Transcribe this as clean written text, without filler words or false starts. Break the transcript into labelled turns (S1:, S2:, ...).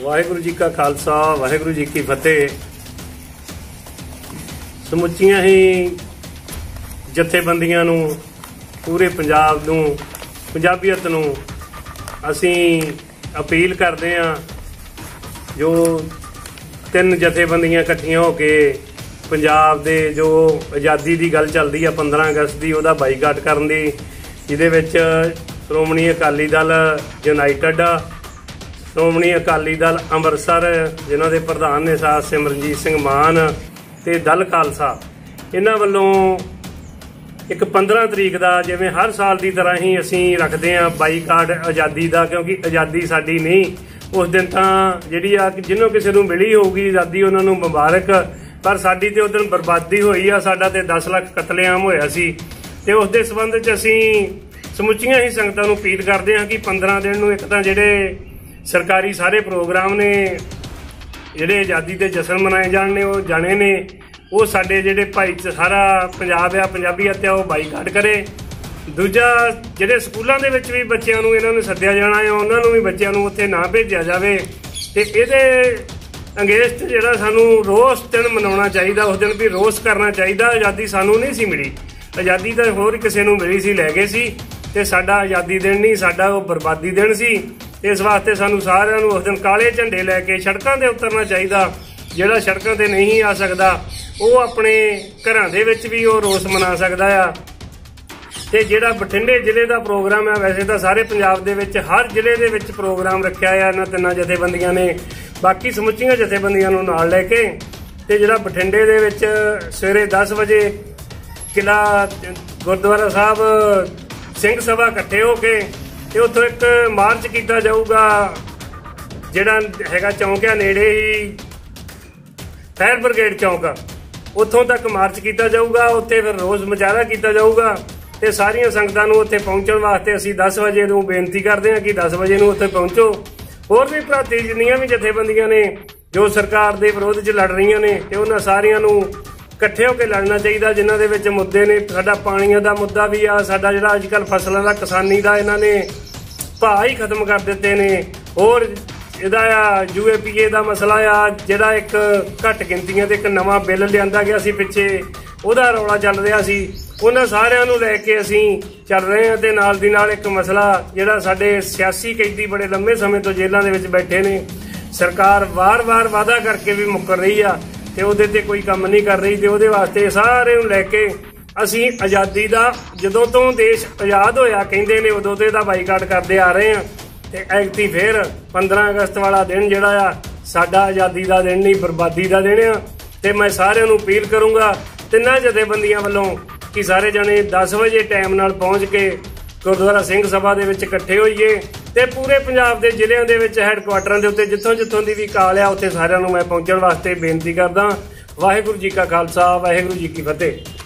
S1: वाहिगुरू जी का खालसा वाहिगुरू जी की फतेह। समुचिया ही जथेबंदियां नूं पूरे पंजाब नूं पंजाबीयत नूं असीं अपील करते हैं। जो तीन जथेबंदियां इकट्ठियां होके पंजाब दे जो आज़ादी की गल चलती है 15 अगस्त की वह बाईकाट करन दी, जिहदे विच श्रोमणी अकाली दल यूनाइटेड, श्रोमणी अकाली दल अंमृतसर जिन्हां दे प्रधान ने साथ सिमरनजीत सिंह मान ते दल खालसा, इन्हां वल्लों एक 15 तरीक का जिवें हर साल की तरह ही असीं रखते हैं बाईकाट आज़ादी का, क्योंकि आज़ादी साडी नहीं। उस दिन तां जिहड़ी आ जिन्हों किसी नूं मिली होगी आज़ादी उन्हां नूं मुबारक, पर साडी ते उस दिन बर्बादी होई आ। साडा ते 10 लाख कतलेआम होया सी ते उस दे संबंध च असीं समुचियां ही संगतां नूं अपील करदे हां कि 15 दिन नूं एक तां जिहड़े सरकारी सारे प्रोग्राम ने जिहड़े आज़ादी के जश्न मनाए जाने वो जाने ने, वो साडे जिहड़े भाई सारा पंजाब आ पंजाबीयत आ वो बाईकाट करे। दूजा जिहड़े स्कूलों के विच भी बच्चों नूं इन्हां नूं सद्दिया जाना है, उन्हां नूं भी बच्चों नूं उत्थे ना भेजिया जावे ते इहदे अंगेस्ट जिहड़ा सानूं रोस दिन मनाउणा चाहीदा, उस दिन भी रोस करना चाहिए। आज़ादी सानूं नहीं सी मिली, आज़ादी तो होर किसी नूं मिली सी, लै गए सी ते साडा आज़ादी दिन नहीं, साडा वो बर्बादी दिन सी। इस वास्ते सानूं सारिआं नूं उस दिन काले झंडे लैके सड़कों ते उतरना चाहिए। जिहड़ा सड़कों ते नहीं आ सकदा वो अपने घरां दे विच भी वो रोस मना सकदा आ। ते जिहड़ा बठिंडे जिले का प्रोग्राम है, वैसे तो सारे पंजाब दे विच हर जिले दे विच प्रोग्राम रखिया है इन्हां तिन्नां जथेबंदियां ने, बाकी समुचियां जथेबंदियां नूं नाल लैके ते जिहड़ा बठिंडे दे विच सवेरे 10 बजे किला गुरुद्वारा साहब सिंह सभा इकट्ठे होके ते उत्थों एक मार्च किया जाऊगा, जिहड़ा हैगा चौंकिया नेड़े ही फायर ब्रिगेड चौक, उत्थों तक मार्च किया जाऊगा। उत्थे फिर रोज़ मुजाहरा किया जाऊगा ते सारियां संगतां नूं उत्थे पहुंचण वास्ते असीं 10 वजे नूं बेनती करते हैं कि 10 वजे नूं उत्थे पहुंचो। होर भी भराती जिन्नियां भी जथेबंदियां ने जो सरकार दे विरोध च लड़ रही ने, ते उन्हां सारियां नूं इकट्ठे होकर लड़ना चाहिए। जिन्हां दे विच मुद्दे ने, साडा पाणीआं दा मुद्दा भी आ, साडा जिहड़ा अजकल फसलां दा किसानी दा इन्हां ने भाव ही खत्म कर दिते ने। होर इहदा UAPA का मसला आ, जिहड़ा एक घट गिनतियां ते एक नवां बिल लिआंदा गया सी पिछे, उहदा रौला चल रहा सी, उन्हां सारिआं नूं लैके असीं चल रहे हैं। ते नाल दी नाल एक मसला जिहड़ा साडे सियासी कैदी बड़े लंबे समय तो जेलां दे विच बैठे ने, सरकार वार-वार वादा करके भी मुकर रही आ ते उहदे ते कोई काम नहीं कर रही। ते उहदे वास्ते सारे नूं लैके असीं आज़ादी दा जदों तो देश आज़ाद होया कहिंदे ने उदों ते दा बाईकाट करदे आ रहे हैं। ते ऐगती फिर 15 अगस्त वाला दिन जिहड़ा आ साडा आज़ादी का दिन नहीं, बर्बादी का दिन आ। ते मैं सारिआं नूं अपील करूँगा तिन्नां जथेबंदियां वल्लों कि सारे जने 10 वजे टाइम नाल पहुँच के गुरुद्वारा सिंह सभा दे विच इकट्ठे होइए ते पूरे पंजाब के जिलिਆਂ ਦੇ ਵਿੱਚ हैडकुआटरां ਦੇ ਉੱਤੇ जिथों जिथों ਦੀ भी ਕਾਲ ਆ ਉੱਥੇ ਸਾਰਿਆਂ ਨੂੰ मैं पहुँचण वास्ते बेनती करदा। वाहिगुरू जी का खालसा वाहिगुरू जी की फतेह।